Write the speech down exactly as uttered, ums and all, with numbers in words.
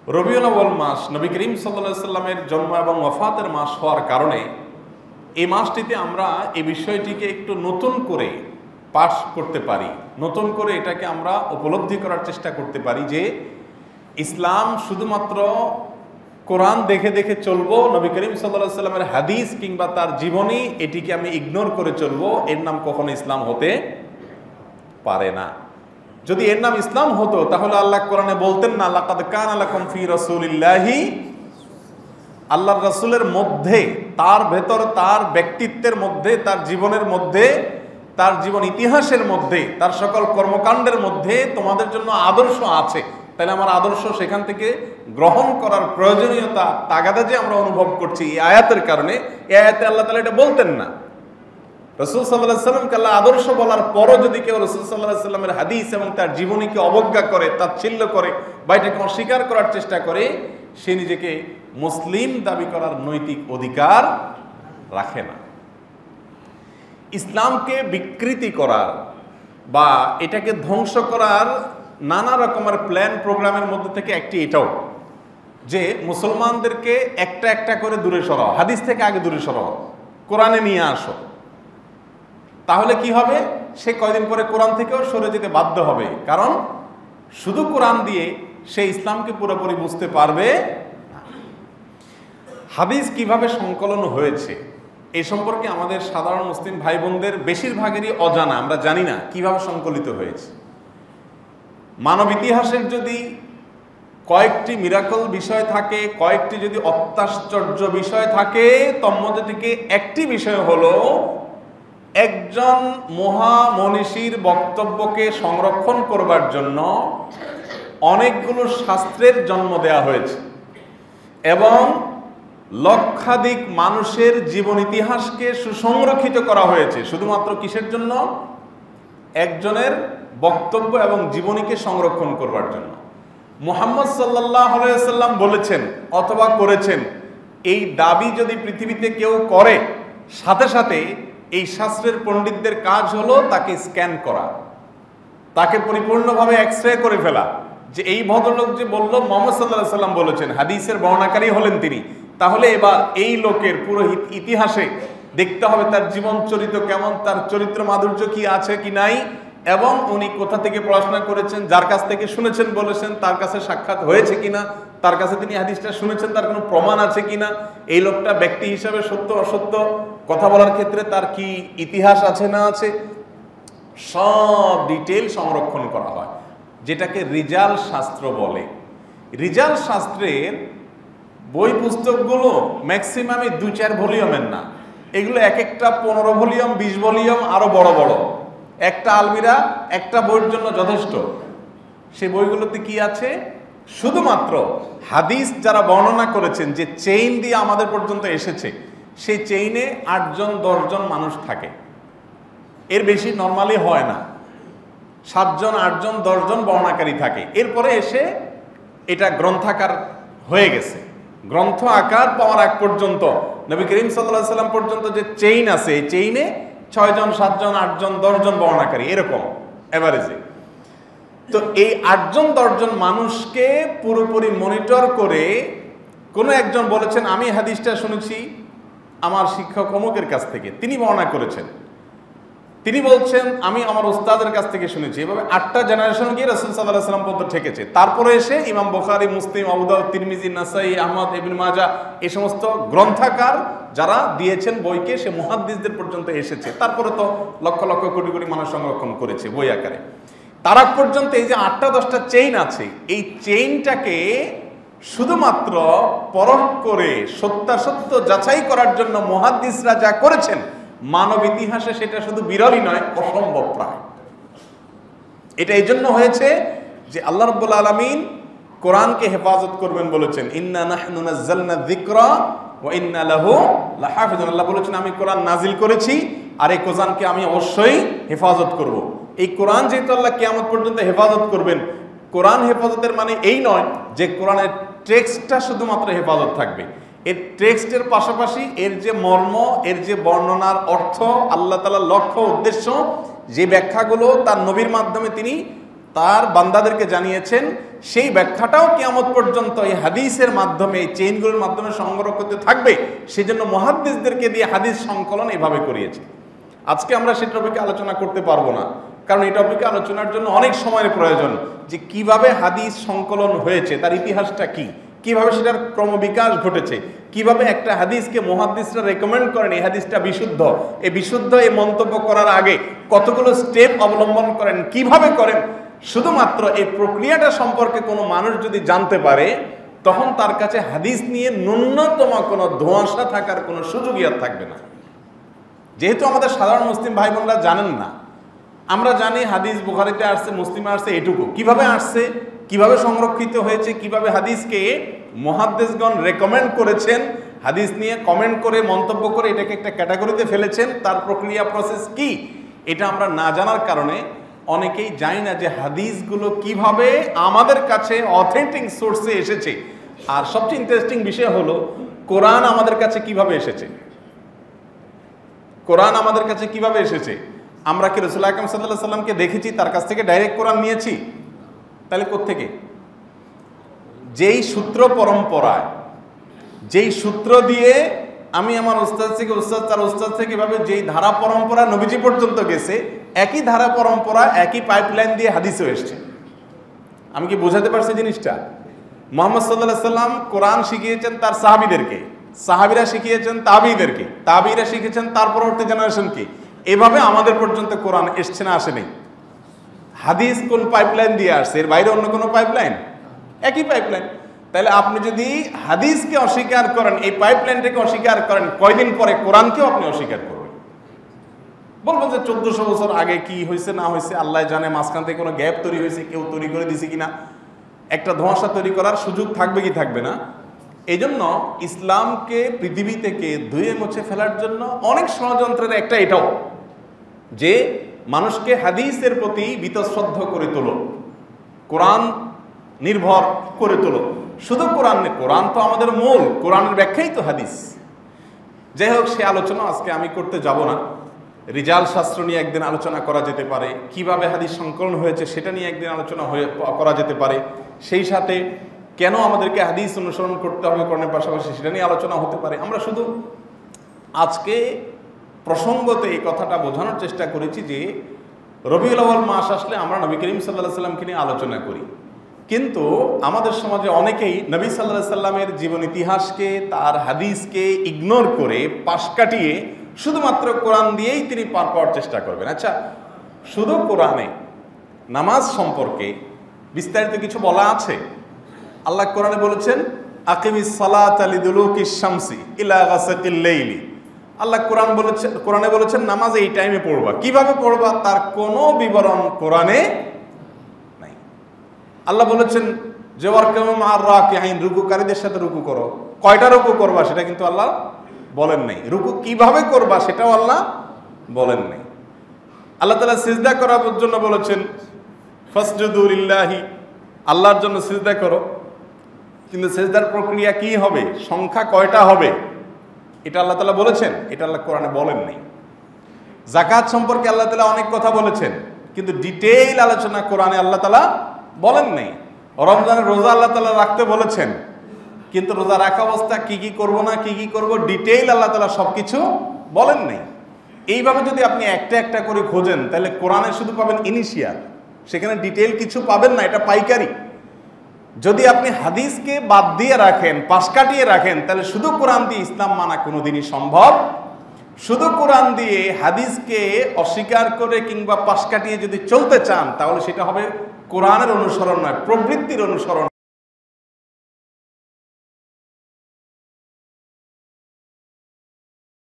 রবিউল আউয়াল মাস নবী করিম সাল্লাল্লাহু আলাইহি সাল্লামের জন্ম এবং ওয়াফাতের মাস হওয়ার কারণে এই মাসটিতে আমরা এই বিষয়টিকে একটু নতুন করে পাঠ করতে পারি, নতুন করে এটাকে আমরা উপলব্ধি করার চেষ্টা করতে পারি যে ইসলাম শুধুমাত্র কোরআন দেখে দেখে চলবো, নবী করিম সাল্লাল্লাহু আলাইহি সাল্লামের হাদিস কিংবা তার জীবনী এটিকে আমি ইগনোর করে চলবো, এর নাম কখনো ইসলাম হতে পারে না। যদি এর নাম ইসলাম হতো তাহলে আল্লাহ কোরআনে বলতেন না লাকাদ কানা লাকুম ফি রাসূলিল্লাহি, আল্লাহর রাসূলের মধ্যে, তার ভেতর, তার ব্যক্তিত্বের মধ্যে, তার জীবনের মধ্যে, তার জীবন ইতিহাসের মধ্যে, তার সকল কর্মকাণ্ডের মধ্যে তোমাদের জন্য আদর্শ আছে। তাহলে আমার আদর্শ সেখান থেকে গ্রহণ করার প্রয়োজনীয়তা তাগাদা যে আমরা অনুভব করছি এই আয়াতের কারণে, এই আয়াতে আল্লাহ তাআলা এটা বলতেন না। রাসূল সাল্লাল্লাহু আলাইহি সাল্লামকে আল্লাহ আদর্শ বলার পরও যদি কেউ রাসূল সাল্লাল্লাহু আলাইহি সাল্লামের হাদিস এবং তার জীবনীকে অবজ্ঞা করে, তাচ্ছিল্য করে বা এটাকে অস্বীকার করার চেষ্টা করে, সে নিজেকে মুসলিম দাবি করার নৈতিক অধিকার রাখে না। ইসলামকে বিকৃতি করার বা এটাকে ধ্বংস করার নানা রকমের প্ল্যান প্রোগ্রামের মধ্যে থেকে একটি এটাও যে মুসলমানদেরকে একটা একটা করে দূরে সরাও, হাদিস থেকে আগে দূরে সরাও, কোরআনে নিয়ে আসো। তাহলে কি হবে? সে কয়দিন পরে কোরআন থেকেও সরে যেতে বাধ্য হবে, কারণ শুধু কোরআন দিয়ে সে ইসলামকে পুরোপুরি বুঝতে পারবে না। হাদিস কিভাবে সংকলন হয়েছে এ সম্পর্কে আমাদের সাধারণ মুসলিম ভাই বোনদের বেশিরভাগেরই অজানা, আমরা জানি না কিভাবে সংকলিত হয়েছে। মানব ইতিহাসের যদি কয়েকটি মিরাকল বিষয় থাকে, কয়েকটি যদি অত্যাশ্চর্য বিষয় থাকে, তন্মধ্যে থেকে একটি বিষয় হলো একজন মহামনীষীর বক্তব্যকে সংরক্ষণ করবার জন্য অনেকগুলো শাস্ত্রের জন্ম দেয়া হয়েছে এবং লক্ষাধিক মানুষের জীবন ইতিহাসকে সুসংরক্ষিত করা হয়েছে শুধুমাত্র কিসের জন্য? একজনের বক্তব্য এবং জীবনীকে সংরক্ষণ করবার জন্য। মুহাম্মদ সাল্লাল্লাহু আলাইহি ওয়াসাল্লাম বলেছেন অথবা করেছেন, এই দাবি যদি পৃথিবীতে কেউ করে, সাথে সাথে এই শাস্ত্রের পণ্ডিতদের কাজ হলো তাকে স্ক্যান করা, তাকে পরিপূর্ণভাবে এক্সরে করে ফেলা যে এই ভদ্রলোক যে বলল মুহাম্মদ সাল্লাল্লাহু আলাইহি ওয়াসাল্লাম বলেছেন, হাদিসের বর্ণাকারী হলেন তিনি, তাহলে এবার এই লোকের পুরো ইতিহাসে দেখতে হবে তার জীবন চরিত্র কেমন, তার চরিত্র মাধুর্য কি আছে কি নাই, এবং উনি কোথা থেকে পড়াশোনা করেছেন, যার কাছ থেকে শুনেছেন বলেছেন তার কাছে সাক্ষাৎ হয়েছে কিনা, তার কাছে তিনি হাদিসটা শুনেছেন তার কোনো প্রমাণ আছে কিনা, এই লোকটা ব্যক্তি হিসাবে সত্য অসত্য কথা বলার ক্ষেত্রে তার কি ইতিহাস আছে না আছে, সব ডিটেল সংরক্ষণ করা হয়, যেটাকে রিজাল শাস্ত্র বলে। রিজাল শাস্ত্রের বই পুস্তকগুলো ম্যাক্সিমামই দুই চার ভলিউমের না, এগুলো এক একটা পনেরো ভলিউম, বিশ ভলিউম, আরো বড় বড়। একটা আলমিরা একটা বইয়ের জন্য যথেষ্ট। সেই বইগুলোতে কি আছে? শুধুমাত্র হাদিস যারা বর্ণনা করেছেন, যে চেইন দিয়ে আমাদের পর্যন্ত এসেছে, সেই চেইনে আটজন দশজন মানুষ থাকে, এর বেশি নর্মালি হয় না। সাতজন আটজন দশজন বর্ণাকারী থাকে। এরপরে এসে এটা গ্রন্থাকার হয়ে গেছে। গ্রন্থ আকার পাওয়ার আগ পর্যন্ত নবী করিম সাল্লাল্লাহু আলাইহি সাল্লাম পর্যন্ত যে চেইন আছে, এই চেইনে ছয়জন সাতজন আটজন দশজন বর্ণাকারী, এরকম এভারেজে। তো এই আটজন দশজন মানুষকে পুরোপুরি মনিটর করে কোনো একজন বলেছেন আমি হাদিসটা শুনেছি আমার শিক্ষক অমুকের কাছ থেকে, তিনি বর্ণনা করেছেন, তিনি বলছেন আমি আমার উস্তাদের কাছ থেকে শুনেছি, এভাবে আটটা জেনারেশন গিয়ে রাসূল সাল্লাল্লাহু আলাইহি ওয়াসাল্লাম পর্যন্ত ঠেকেছে। তারপরে এসে ইমাম বুখারী, মুসলিম, আবু দাউদ, তিরমিজি, নাসাই, আহমদ, ইবনে মাজাহ এই সমস্ত গ্রন্থাকার যারা দিয়েছেন বইকে, সে মুহাদ্দিসদের পর্যন্ত এসেছে। তারপরে তো লক্ষ লক্ষ কোটি কোটি মানুষ সংরক্ষণ করেছে বই আকারে। তার আগ পর্যন্ত এই যে আটটা দশটা চেইন আছে, এই চেইনটাকে শুধুমাত্র পরখ করে সত্যাসত্য যাচাই করার জন্য মুহাদ্দিসরা যা করেছেন, মানব ইতিহাসে সেটা শুধু বিরলই নয়, অসম্ভব প্রায়। এটা এই জন্য হয়েছে যে আল্লাহ রাব্বুল আলামিন কোরআনকে হেফাজত করবেন বলেছেন, ইন্না নাহনু নাযালনা যিকরা ওয়া ইন্না লাহু লাহাফিজুন। আল্লাহ বলেছেন আমি কোরআন নাজিল করেছি আর এই কোরআনকে আমি অবশ্যই হেফাজত করব। এই কোরআন যেহেতু আল্লাহ কিয়ামত পর্যন্ত হেফাজত করবেন, কোরআন হেফাজতের মানে এই নয় যে কোরআনের টেক্সটটা শুধুমাত্র হেফাজত থাকবে। এর টেক্সটের পাশাপাশি এর যে মর্ম, এর যে বর্ণনার অর্থ, আল্লাহ তাআলার লক্ষ্য উদ্দেশ্য, যে ব্যাখ্যাগুলো তার নবীর মাধ্যমে তিনি তার বান্দাদেরকে জানিয়েছেন, সেই ব্যাখ্যাটাও কিয়ামত পর্যন্ত এই হাদিসের মাধ্যমে, এই চেইনগুলোর মাধ্যমে সংগ্রহ করতে থাকবে। সেজন্য মুহাদ্দিসদেরকে দিয়ে হাদিস সংকলন এইভাবে করিয়েছে। আজকে আমরা সেই টপিকে আলোচনা করতে পারবো না, কারণ এই টপিকে আলোচনার জন্য অনেক সময়ের প্রয়োজন। যে কিভাবে হাদিস সংকলন হয়েছে, তার ইতিহাসটা কি, কিভাবে সেটার ক্রমবিকাশ ঘটেছে, কিভাবে একটা হাদিসকে মুহাদ্দিসরা রেকমেন্ড করেন এই হাদিসটা বিশুদ্ধ, এই বিশুদ্ধ এই মন্তব্য করার আগে কতগুলো স্টেপ অবলম্বন করেন, কিভাবে করেন, শুধুমাত্র এই প্রক্রিয়াটা সম্পর্কে কোনো মানুষ যদি জানতে পারে, তখন তার কাছে হাদিস নিয়ে ন্যূনতম কোনো ধোঁয়াশা থাকার কোনো সুযোগই আর থাকবে না। যেহেতু আমাদের সাধারণ মুসলিম ভাই বোনরা জানেন না, আমরা জানি হাদিস বুখারীতে আসছে, মুসলিমে আসছে, এটুকু। কিভাবে আসছে, কিভাবে সংরক্ষিত হয়েছে, কিভাবে হাদিসকে মুহাদ্দিসগণ রেকমেন্ড করেছেন, হাদিস নিয়ে কমেন্ট করে, মন্তব্য করে এটাকে একটা ক্যাটাগরিতে ফেলেছেন, তার প্রক্রিয়া প্রসেস কি, এটা আমরা না জানার কারণে অনেকেই জানি না যে হাদিসগুলো কিভাবে আমাদের কাছে অথেন্টিক সোর্সে এসেছে। আর সবচেয়ে ইন্টারেস্টিং বিষয় হলো, কোরআন আমাদের কাছে কিভাবে এসেছে। কোরআন আমাদের কাছে কিভাবে এসেছে? আমরা কি রাসূল আকরাম সাল্লাল্লাহু আলাইহি সাল্লামকে দেখেছি, তার কাছ থেকে ডাইরেক্ট কোরআন নিয়েছি? তাহলে কোত্থেকে? যেই সূত্র পরম্পরায়, যেই সূত্র দিয়ে আমি আমার উস্তাদ থেকে, উস্তাদ তার উস্তাদ থেকে, এভাবে যেই ধারা পরম্পরা নবীজি পর্যন্ত গেছে, একই ধারা পরম্পরা, একই পাইপলাইন দিয়ে হাদিসও এসছে। আমি কি বোঝাতে পারছি জিনিসটা? মুহাম্মদ সাল্লাল্লাহু আলাইহি সাল্লাম কোরআন শিখিয়েছেন তার সাহাবীদেরকে, সাহাবীরা শিখিয়েছেন তাবিঈদেরকে, তাবিঈরা শিখেছেন তার পরবর্তী জেনারেশনকে। এভাবে আমাদের পর্যন্ত কোরআন এসছে না আসেনি? হাদিস কোন পাইপলাইন দিয়ে আসছে? এর বাইরে অন্য কোনো পাইপলাইন? একই পাইপলাইন। তাহলে আপনি যদি হাদিসকে অস্বীকার করেন, এই পাইপলাইনটাকে অস্বীকার করেন, কয়দিন পরে কোরআনকেও আপনি অস্বীকার করবেন। বলবেন যে চোদ্দশো বছর আগে কি হয়েছে না হয়েছে আল্লাহ জানে, মাঝখান থেকে কোনো গ্যাপ তৈরি হয়েছে, কেউ তৈরি করে দিছে কিনা, একটা ধোঁয়াশা তৈরি করার সুযোগ থাকবে কি থাকবে না। এই জন্য ইসলামকে পৃথিবী থেকে ধুয়ে মুছে ফেলার জন্য অনেক ষড়যন্ত্রের একটা এটাও, যে মানুষকে হাদিসের প্রতি বীতশ্রদ্ধ করে তোলো, কোরআন নির্ভর করে তোলো। শুধু কোরআন নেই, কোরআন তো আমাদের মূল, কোরআনের ব্যাখ্যাই তো হাদিস। যাই হোক, সে আলোচনা আজকে আমি করতে যাব না। রিজাল শাস্ত্র নিয়ে একদিন আলোচনা করা যেতে পারে, কিভাবে হাদিস সংকলন হয়েছে সেটা নিয়ে একদিন আলোচনা হয়ে করা যেতে পারে, সেই সাথে কেন আমাদেরকে হাদিস অনুসরণ করতে হবে কোরআনের পাশাপাশি সেটা নিয়ে আলোচনা হতে পারে। আমরা শুধু আজকে প্রসঙ্গতে এই কথাটা বোঝানোর চেষ্টা করেছি যে রবিউল আউয়াল মাস আসলে আমরা নবী করিম সাল্লাল্লাহু আলাইহি সাল্লামকে নিয়ে আলোচনা করি, কিন্তু আমাদের সমাজে অনেকেই নবী সাল্লাল্লাহু আলাইহি সাল্লামের জীবন ইতিহাসকে, তার হাদিসকে ইগনোর করে, পাশ কাটিয়ে শুধুমাত্র কোরআন দিয়েই তিনি পার পাওয়ার চেষ্টা করবেন। আচ্ছা, শুধু কোরআনে নামাজ সম্পর্কে বিস্তারিত কিছু বলা আছে? আল্লাহ কোরআনে বলেছেন, আকিমিস সালাতা লিদুলুকিশ শামসি ইলা গাসাকিল লাইলি। আল্লাহ কোরআন বলেছেন, কোরআনে বলেছেন নামাজ এই টাইমে পড়বা। কিভাবে পড়বা তার কোনো বিবরণ কোরআনে নাই। আল্লাহ বলেছেন যে ওয়ারকাউ মা'আর রাকিঈন, রুকুকারীদের সাথে রুকু করো। কয়টা রুকু করবা সেটা কিন্তু আল্লাহ বলেন নাই। রুকু কিভাবে করবা সেটাও আল্লাহ বলেন নাই। আল্লাহ তাআলা সিজদা করার জন্য বলেছেন ফাসজুদু লিল্লাহি, আল্লাহর জন্য সিজদা করো। কিন্তু সিজদার প্রক্রিয়া কি হবে, সংখ্যা কয়টা হবে, এটা আল্লাহ তাআলা বলেছেন? এটা আল্লাহ কোরআনে বলেন নাই। যাকাত সম্পর্কে আল্লাহ তাআলা অনেক কথা বলেছেন, কিন্তু ডিটেইল আলোচনা কোরআনে আল্লাহ তাআলা বলেন নাই। রমজানের রোজা আল্লাহ তাআলা রাখতে বলেছেন, কিন্তু রোজা রাখা অবস্থা কি কি করব না কি কি করব ডিটেইল আল্লাহ তাআলা সবকিছু বলেন নাই। এইভাবে যদি আপনি একটা একটা করে খোঁজেন, তাহলে কোরআনে শুধু পাবেন ইনিশিয়াল, সেখানে ডিটেইল কিছু পাবেন না, এটা পাইকারি। যদি আপনি হাদিসকে বাদ দিয়ে রাখেন, পাশ কাটিয়ে রাখেন, তাহলে শুধু কোরআন দিয়ে ইসলাম মানা কোনোদিনই সম্ভব। শুধু কোরআন দিয়ে হাদিসকে অস্বীকার করে কিংবা পাশ কাটিয়ে যদি চলতে চান, তাহলে সেটা হবে কোরআনের অনুসরণ নয়, প্রবৃত্তির অনুসরণ।